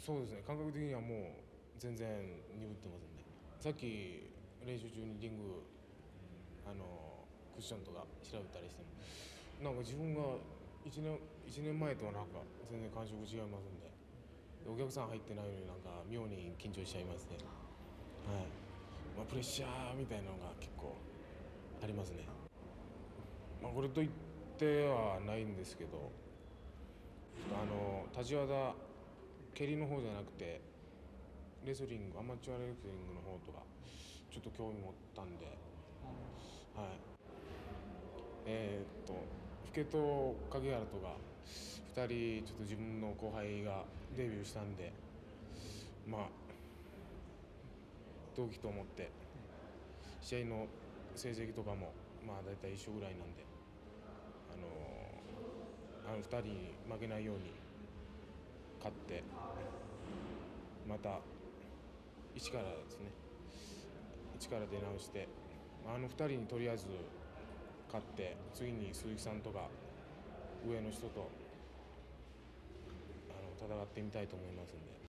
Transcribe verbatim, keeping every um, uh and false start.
そうですね、感覚的にはもう全然鈍ってますんで、さっき練習中にリングあのクッションとか調べたりしてもなんか自分がいちねんいちねんまえとはなんか全然感触違いますんで、お客さん入ってないのになんか妙に緊張しちゃいますね。はい、まあ、プレッシャーみたいなのが結構ありますね。まあ、これといってはないんですけど、あの立ち技蹴りの方じゃなくてレスリングアマチュアレスリングの方とかちょっと興味持ったんで、はい、えー、っと老と影原とかふたりちょっと自分の後輩がデビューしたんで、まあ同期と思って試合の成績とかもまあ大体一緒ぐらいなんで、あのー、あのふたりに負けないように勝ってまた一からですね一から出直して、あのふたりにとりあえず勝って次に鈴木さんとか上の人とあの戦ってみたいと思いますんで。